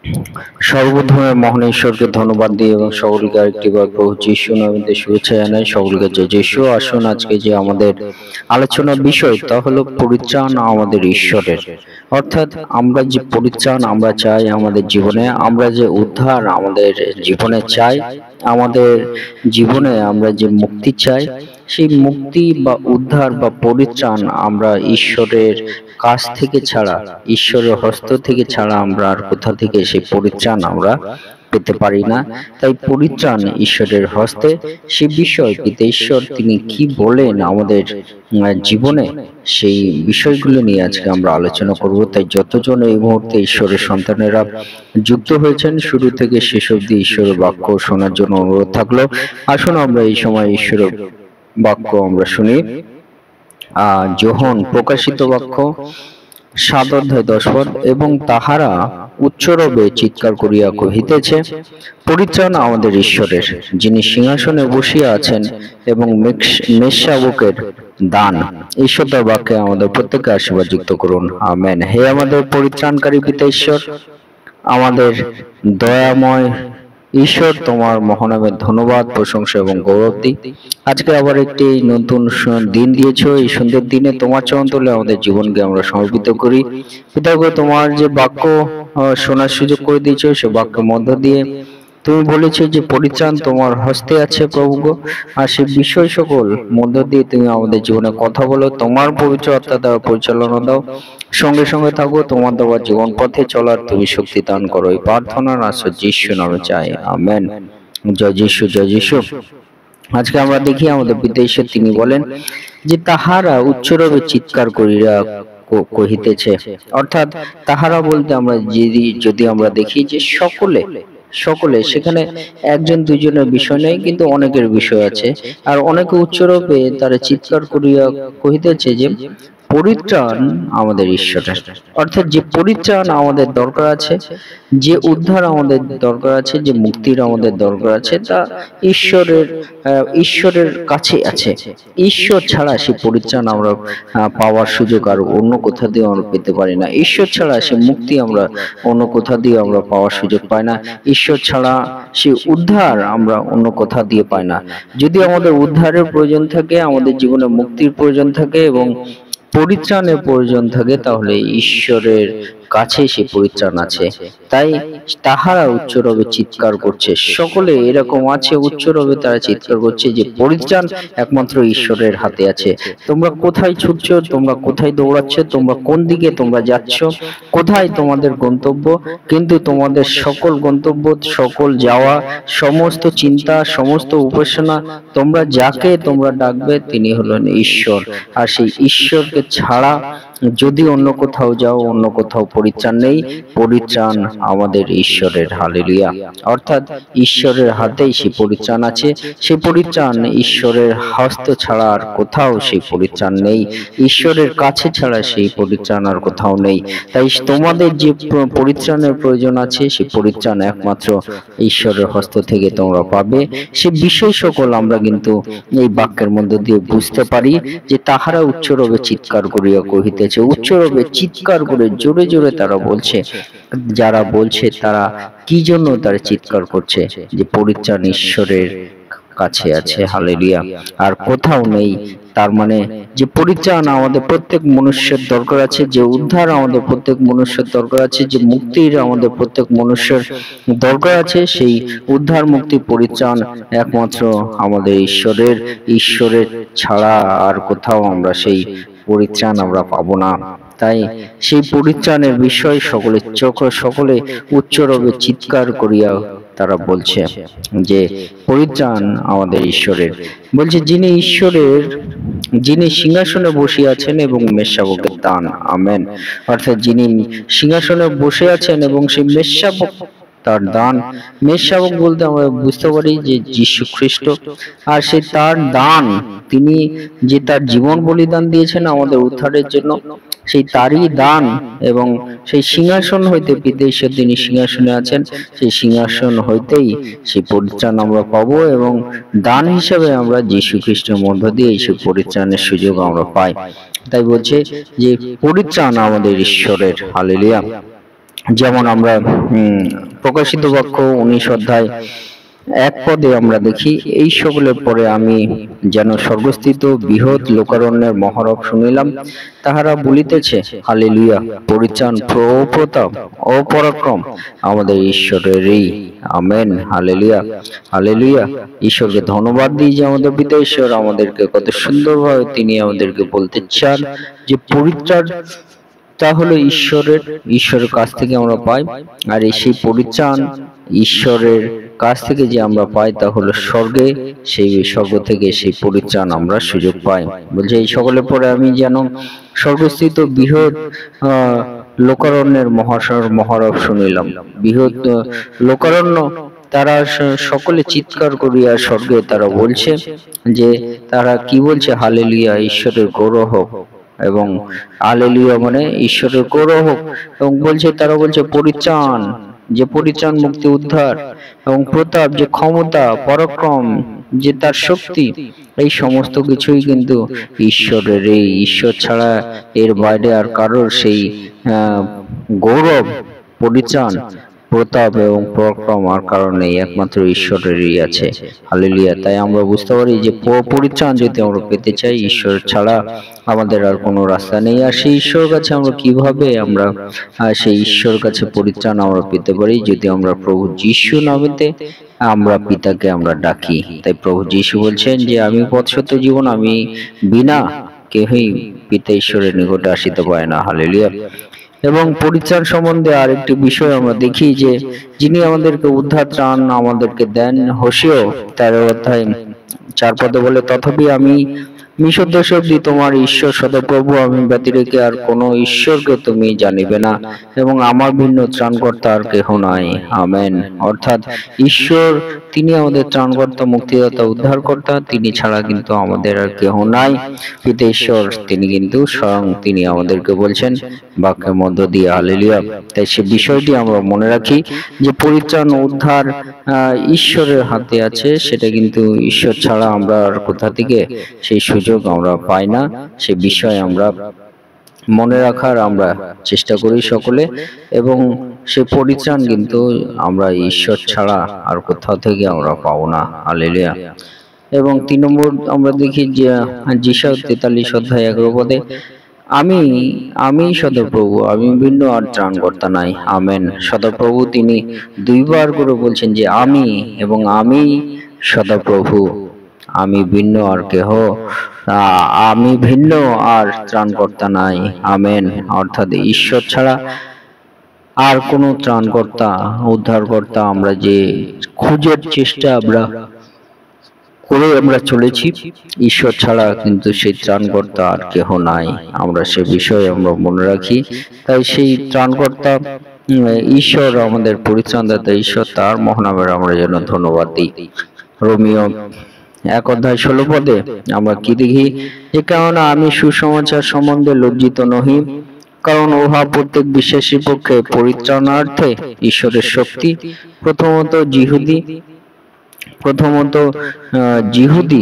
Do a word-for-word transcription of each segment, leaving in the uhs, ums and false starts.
সর্বপ্রথমে মহান ঈশ্বরকে ধন্যবাদ দিই এবং সকলকে আরেকটিবার প্রভু যিশু নামে শুভেচ্ছা জানাই। সকলকে যে যিশু আসুন, আজকে যে আমাদের আলোচনার বিষয় তা হলো পরিত্রাণ আমাদের ঈশ্বরের। অর্থাৎ আমরা যে পরিত্রাণ আমরা চাই আমাদের জীবনে, আমরা যে উদ্ধার আমাদের জীবনে চাই, আমাদের জীবনে আমরা যে মুক্তি চাই, সেই মুক্তি বা উদ্ধার বা পরিত্রাণ আমরা ঈশ্বরের কাছ থেকে ছাড়া, ঈশ্বরের হস্ত থেকে ছাড়া আমরা আর কোথা থেকে সেই পরিত্রাণ আমরা পেতে পারি না। তাই পরিত্রাণ ঈশ্বরের হস্তে। সে বিষয় পিতা ঈশ্বর তিনি কি বলেন আমাদের জীবনে, সেই বিষয়গুলো নিয়ে আজকে আমরা আলোচনা করব। তাই যতজন এই মুহূর্তে ঈশ্বরের সন্তানেরা যুক্ত হয়েছেন, শুরু থেকে শেষ অবধি ঈশ্বরের বাক্য শোনার জন্য অনুরোধ থাকলো। আসুন আমরা এই সময় ঈশ্বরের বাক্য আমরা শুনি। আহ যোহন প্রকাশিত বাক্য সাত অধ্যায় দশ পদ। এবং তাহারা উচ্চরবে চিৎকার করিয়া কহিতেছে, পরিত্রাণ আমাদের ঈশ্বরের, যিনি সিংহাসনে বসিয়া আছেন এবং মেষশাবকের দান। ঈশ্বর তার বাক্যে আমাদের প্রত্যেককে আশীর্বাদ যুক্ত করুন, আমেন। হে আমাদের পরিত্রাণকারী পিতা ঈশ্বর, আমাদের দয়াময় ঈশ্বর, তোমার মহানামের ধন্যবাদ, প্রশংসা এবং গৌরব দিই। আজকে আবার একটি নতুন দিন দিয়েছো। এই সুন্দর দিনে তোমার চরণ তলে আমাদের জীবনকে আমরা সমর্পিত করি। পিতা গো, তোমার যে বাক্য শোনার সুযোগ করে দিয়েছো, সে বাক্যের মধ্য দিয়ে তুমি বলেছো যে পরিত্রাণ তোমার হস্তে আছে প্রভু গো, আর সেই বিষয় সকল মধ্য দিয়ে তুমি আমাদের জীবনে কথা বলো। তোমার পবিত্র আত্মা দ্বারা পরিচালনা দাও, সঙ্গে সঙ্গে থাকো। তোমার দেওয়া জীবন পথে চলার তুমি শক্তি দান করো। এই প্রার্থনার আশ্রয় যিশু নামে চাই, আমেন। জয় যিশু, জয় যিশু। আজকে আমরা দেখি আমাদের পিতা ঈশ্বর তিনি বলেন যে তাহারা উচ্চরবে চিৎকার করিয়া কহিতেছে। অর্থাৎ তাহারা বলতে আমরা যদি যদি আমরা দেখি যে সকলে সকলে সেখানে একজন দুজনের বিষয় নেই, কিন্তু অনেকের বিষয় আছে। আর অনেকে উচ্চরূপে তারা চিৎকার করিয়া কহিতেছে যে পরিত্রাণ আমাদের ঈশ্বরের। অর্থাৎ যে পরিত্রাণ আমাদের দরকার আছে, যে উদ্ধার আমাদের দরকার আছে, যে মুক্তির আমাদের দরকার আছে, তা ঈশ্বরের ঈশ্বরের কাছে আছে। ঈশ্বর ছাড়া সেই পরিত্রাণ আমরা পাওয়ার সুযোগ আর অন্য কোথা দিয়ে আমরা পেতে পারি না। ঈশ্বর ছাড়া সে মুক্তি আমরা অন্য কোথা দিয়ে আমরা পাওয়ার সুযোগ পাই না। ঈশ্বর ছাড়া সে উদ্ধার আমরা অন্য কোথা দিয়ে পাই না। যদি আমাদের উদ্ধারের প্রয়োজন থাকে, আমাদের জীবনে মুক্তির প্রয়োজন থাকে এবং পরিত্রাণের প্রয়োজন থাকে, তাহলে ঈশ্বরের কাছে সে পরিত্রাণ আছে। তাই তাহারা উচ্চরবে চিৎকার করছে। সকলে এরকম আছে, উচ্চরবে তারা চিৎকার করছে যে পরিত্রাণ একমাত্র ঈশ্বরের হাতে আছে। তোমরা কোথায় ছুটছ, তোমরা কোথায় দৌড়াচ্ছ, তোমরা কোন দিকে তোমরা যাচ্ছ, কোথায় তোমাদের গন্তব্য, কিন্তু তোমাদের সকল গন্তব্য, সকল যাওয়া, সমস্ত চিন্তা, সমস্ত উপাসনা, তোমরা যাকে তোমরা ডাকবে তিনি হলেন ঈশ্বর। আর সেই ঈশ্বরকে ছাড়া যদি অন্য কোথাও যাও, অন্য কোথাও পরিত্রাণ নেই। পরিত্রাণ আমাদের ঈশ্বরের, হালেলুয়া। অর্থাৎ ঈশ্বরের হাতেই সেই পরিত্রাণ আছে। সেই পরিত্রাণ ঈশ্বরের হস্ত ছাড়া আর কোথাও সেই পরিত্রাণ নেই। ঈশ্বরের কাছে ছাড়া সেই পরিত্রাণ আর কোথাও নেই। তাই তোমাদের যে পরিত্রাণের প্রয়োজন আছে, সেই পরিত্রাণ একমাত্র ঈশ্বরের হস্ত থেকে তোমরা পাবে। সে বিষয় সকল আমরা কিন্তু এই বাক্যের মধ্যে দিয়ে বুঝতে পারি যে তাহারা উচ্চরবে চিৎকার করিয়া কহিতেছে। উচ্চরবে চিৎকার করে জোরে জোরে তারা বলছে। যারা বলছে তারা কি জন্য তারা চিৎকার করছে? যে পরিত্রাণ ঈশ্বরের কাছে আছে, হালেলুয়া, আর কোথাও নেই। তার মানে যে পরিত্রাণ আমাদের প্রত্যেক মনুষ্যের দরকার আছে, যে উদ্ধার আমাদের প্রত্যেক মনুষ্যের দরকার আছে, যে মুক্তির আমাদের প্রত্যেক মনুষ্যের দরকার আছে, সেই উদ্ধার, মুক্তি, পরিত্রাণ একমাত্র আমাদের ঈশ্বরের। ঈশ্বরের ছাড়া আর কোথাও আমরা সেই পরিত্রাণ আমরা পাবো না। তাই সেই পরিত্রাণের বিষয় সকলে চোখ সকলে উচ্চরবে চিৎকার করিয়া তারা বলছে যে পরিত্রাণ আমাদের ঈশ্বরের। বলছে যিনি ঈশ্বরের, যিনি সিংহাসনে বসে আছেন এবং মেষশাবকের দান, আমেন। অর্থাৎ যিনি সিংহাসনে বসে আছেন এবং সেই মেষশাবক তার দান। মেষশাবক বলতে আমরা বুঝতে পারি যে যীশু খ্রিস্ট, আর সে তার দান, তিনি যে তার জীবন বলিদান দিয়েছেন আমাদের উদ্ধারের জন্য, সেই তারই দান। এবং সেই সিংহাসন হইতে পিতা ঈশ্বর তিনি সিংহাসনে আছেন, সেই সিংহাসন হইতেই সেই পরিত্রাণ আমরা পাবো এবং দান হিসাবে আমরা যীশু খ্রিস্টের মধ্য দিয়ে সেই পরিত্রাণের সুযোগ আমরা পাই। তাই বলছে যে পরিত্রাণ আমাদের ঈশ্বরের, হালেলুয়া। যেমন আমরা উম, প্রকাশিত বাক্য উনিশ অধ্যায় এক পদে আমরা দেখি, এই সকলের পরে আমি যেন স্বর্গস্থিত বৃহৎ লোকারণ্যের মহারব শুনিলাম, তাহারা বলিতেছে, হালেলুয়া, পরিত্রাণ, প্রতাপ, অপরাক্রম আমাদের ঈশ্বরেরই। Amen, hallelujah, hallelujah. ঈশ্বরকে ধন্যবাদ দিই যে আমাদের পিতা ঈশ্বর আমাদেরকে কত সুন্দরভাবে তিনি আমাদেরকে বলতে চান যে পরিত্রাণ তা হলো ঈশ্বরের, ঈশ্বরের কাছ থেকে আমরা পাই। আর এই সেই পরিত্রাণ ঈশ্বরের কাছ থেকে যে আমরা পাই তা হলো স্বর্গে, সেই স্বর্গ থেকে সেই পরিত্রাণ আমরা সুযোগ পাই। বলছে এই সকলের পরে আমি যেন স্বর্গস্থিত বৃহৎ আহ লোকারণ্যের মহাসার মহারব শুনিলাম। বৃহৎ লোকারণ্য, তারা সকলে চিৎকার করিয়া স্বর্গে তারা বলছে যে, তারা কি বলছে, হালেলুয়া, ঈশ্বরের গৌরব হোক, এবং হালেলুয়া মানে ঈশ্বরের গৌরব হোক, এবং বলছে তারা বলছে পরিত্রাণ, যে পরিত্রাণ, মুক্তি, উদ্ধার এবং প্রতাপ, যে ক্ষমতা, পরাক্রম, যে তার শক্তি, এই সমস্ত কিছুই কিন্তু ঈশ্বরের। এই ঈশ্বর ছাড়া এর বাইরে আর কারোর সেই আহ গৌরব, পরিত্রাণ, প্রতাপ এবং পরাক্রম আর কারণে একমাত্র ঈশ্বরেরই আছে। হালেলুয়া। তাই আমরা বুঝতে পারি যে পরিত্রাণ যদি আমরা পেতে চাই, ঈশ্বর ছাড়া আমাদের আর কোনো রাস্তা নেই। আর সেই ঈশ্বরের কাছে আমরা কিভাবে আমরা সেই ঈশ্বরের কাছে পরিত্রাণ আমরা পেতে পারি, যদি আমরা প্রভু যীশু নামেতে আমরা পিতাকে আমরা ডাকি। তাই প্রভু যীশু বলছেন যে আমি পথ, সত্য, জীবন, আমি বিনা কেহই পিতা ঈশ্বরের নিকটে আসিতে পারে না। হালেলুয়া। এবং পরিত্রাণ সম্বন্ধে আরেকটি বিষয় আমরা দেখি যে যিনি আমাদেরকে উদ্ধার ত্রাণ আমাদেরকে দেন। হোসেয় তেরো অধ্যায় চার পদে বলে, তথাপি আমি মিশর দেশ অব্দি তোমার ঈশ্বর সদাপ্রভু, আমি ব্যতিরেকে আর কোন ঈশ্বরকে তুমি জানিবে না, এবং আমার ভিন্ন ত্রাণকর্তা আর কেহ নাই। আমেন। অর্থাৎ ঈশ্বর তিনি আমাদের ত্রাণকর্তা, মুক্তিদাতা, উদ্ধারকর্তা, তিনি ছাড়া কিন্তু আমাদের আর কেহ নাই। পিতা ঈশ্বর তিনি কিন্তু স্বয়ং তিনি আমাদেরকে বলছেন বাক্যের মধ্য দিয়ে। হালেলুয়া। তাই সে বিষয়টি আমরা মনে রাখি যে পরিত্রাণ, উদ্ধার আহ ঈশ্বরের হাতে আছে, সেটা কিন্তু ঈশ্বর ছাড়া আমরা আর কোথা থেকে সেই সুযোগ আমরা পাই না। সে বিষয়ে আমরা মনে রাখার আমরা চেষ্টা করি সকলে, এবং সে পরিত্রাণ কিন্তু আমরা ঈশ্বর ছাড়া আর কোথাও থেকে আমরা পাবো না। হালেলুয়া। এবং তিন নম্বর আমরা দেখি যে যিশায় তেতাল্লিশ অধ্যায় এগারো পদে, আমি আমি সদাপ্রভু, আমি ভিন্ন আর ত্রাণকর্তা নাই। আমেন। সদাপ্রভু তিনি দুইবার করে বলছেন যে আমি, এবং আমি সদাপ্রভু, আমি ভিন্ন আর কেহ, আমি ভিন্ন আর ত্রাণকর্তা নাই। আমেন। অর্থাৎ ঈশ্বর ছাড়া আর কোনো ত্রাণকর্তা, উদ্ধারকর্তা আমরা যে খুঁজের চেষ্টা আমরা করে আমরা চলেছি, ঈশ্বর ছাড়া কিন্তু সেই ত্রাণকর্তা আর কেহ নাই। আমরা সে বিষয়ে আমরা মনে রাখি। তাই সেই ত্রাণকর্তা ঈশ্বর, আমাদের পরিত্রাণদাতা ঈশ্বর, তার মহানামের আমরা যেন ধন্যবাদ দিই। রোমিও এক অধ্যায় ষোলো পদে আমরা কি দেখি যে, কেননা আমি সুসমাচার সম্বন্ধে লজ্জিত নহি, কারণ উহা প্রত্যেক বিশ্বাসীর পক্ষে পরিত্রাণার্থে ঈশ্বরের শক্তি, প্রথমত যিহুদি প্রথমত যিহুদি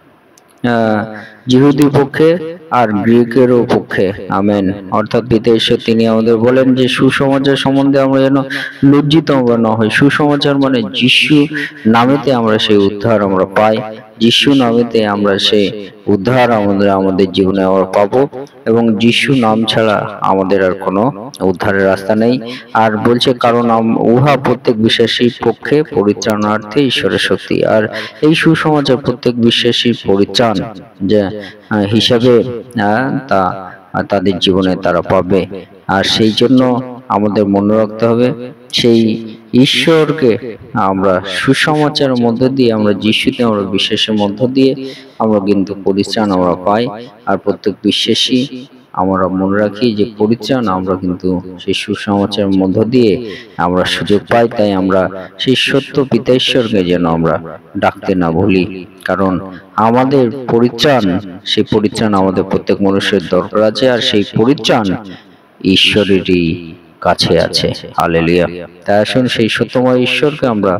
আহ যিহুদির পক্ষে আর গ্রীকেরও পক্ষে। আমেন। অর্থাৎ পিতা ঈশ্বর তিনি আমাদের বলেন যে সুসমাচার সম্বন্ধে আমরা যেন লজ্জিত আমরা না হই। সুসমাচার মানে যিশু নামেতে আমরা সেই উদ্ধার আমরা পাই, যিশু নামেতে আমরা সেই উদ্ধার আমাদের আমাদের জীবনে আমরা পাবো, এবং যিশু নাম ছাড়া আমাদের আর কোনো উদ্ধারের রাস্তা নেই। আর বলছে কারণ উহা প্রত্যেক বিশ্বাসীর পক্ষে পরিত্রাণার্থে ঈশ্বরের শক্তি। আর এই সুসমাচার প্রত্যেক বিশ্বাসীর পরিত্রাণ যে হিসাবে তা তাদের জীবনে তারা পাবে। আর সেই জন্য আমাদের মনে রাখতে হবে সেই ঈশ্বরকে আমরা সুসমাচারের মধ্য দিয়ে, আমরা যিশুতে আমরা বিশ্বাসের মধ্য দিয়ে আমরা কিন্তু পরিত্রাণ আমরা পাই। আর প্রত্যেক বিশ্বাসী আমরা মনে রাখি যে পরিত্রাণ আমরা কিন্তু সেই সুসমাচারের মধ্য দিয়ে আমরা সুযোগ পাই। তাই আমরা সেই সত্য পিতা ঈশ্বরকে যেন আমরা ডাকতে না ভুলি, কারণ আমাদের পরিত্রাণ, সেই পরিত্রাণ আমাদের প্রত্যেক মানুষের দরকার আছে, আর সেই পরিত্রাণ ঈশ্বরেরই কাছে আছে। হালেলুয়া। তাই আসুন সেই সত্যময় ঈশ্বরকে আমরা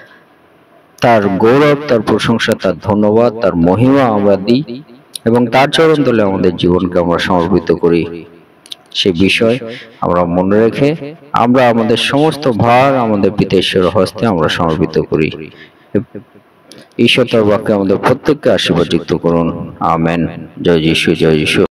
তার গৌরব, তার প্রশংসা, তার ধন্যবাদ, তার মহিমা আমরা দিই, এবং তার চরণ তলে আমাদের জীবনকে আমরা সমর্পিত করি। সেই বিষয় আমরা মনে রেখে আমরা আমাদের সমস্ত ভার আমাদের পিতা ঈশ্বরের হস্তে আমরা সমর্পিত করি। ঈশ্বর তার বাক্যে আমাদের প্রত্যেককে আশীর্বাদ যুক্ত করুন। আমেন। জয় যিশু, জয় যিশু।